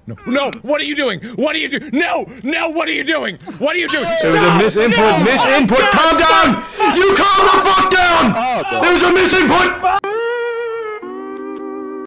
No, no, what are you doing? What are you doing? No, no, what are you doing? What are you doing? There was a misinput, calm down! You calm the fuck down! There's a misinput!